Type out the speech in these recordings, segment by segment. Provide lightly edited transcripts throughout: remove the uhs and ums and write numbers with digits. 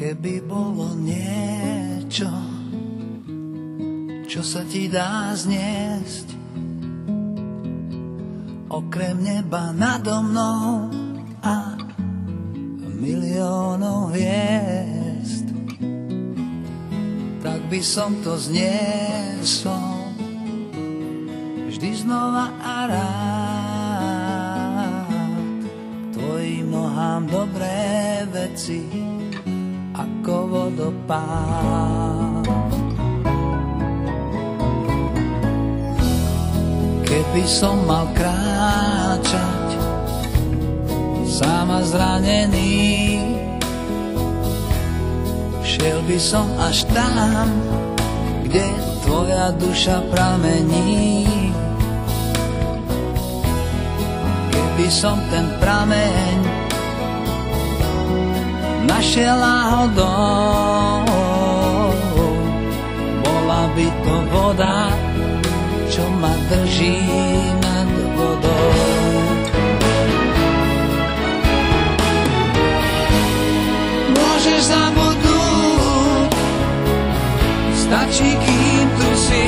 Keby bolo niečo, čo sa ti dá zniesť, okrem neba nado mnou a miliónov hviezd, tak by som to zniesol vždy znova a rád. Tvojim nohám dobré veci ako vodopád. Keby som mal kráčať sám a zranený, šiel by som až tam, kde tvoja duša pramení. Keby som ten prameň našiel náhodou, bola by to voda, čo ma drží nad vodou. Môžeš zabudnúť, stačí, kým tu si.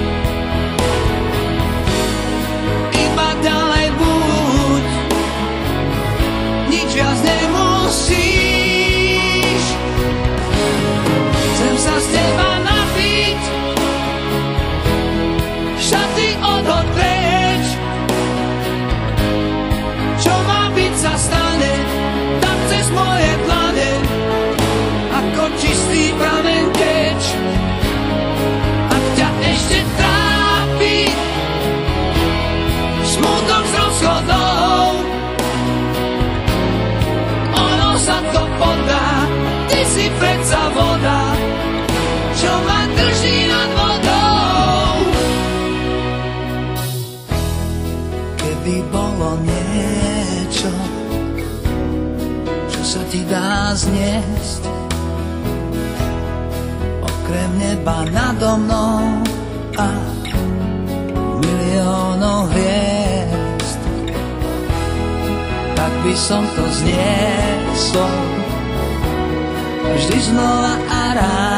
Iba ďalej buď, nič viac nemusíš. Chcem sa z teba napiť, šaty odhoď preč. Čo má byť, sa stane, tak cez moje dlane, ako čistý prameň teč. Ak ťa ešte trápi smutok z rozchodov, ono sa to podá, ty si predsa voda, čo ma drží nad vodou. Keby bolo niečo, čo sa ti dá zniesť, okrem neba nado mnou a miliónov hviezd, tak by som to zniesol vždy znova a rád.